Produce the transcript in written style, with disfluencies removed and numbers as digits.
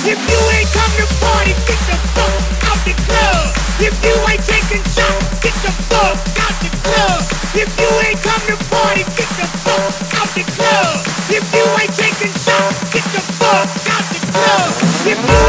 If you ain't come to party, get the fuck out the club. If you ain't taking shots, get the fuck out the club. If you ain't come to party, get the fuck out the club. If you ain't taking shots, get the fuck out the club. If you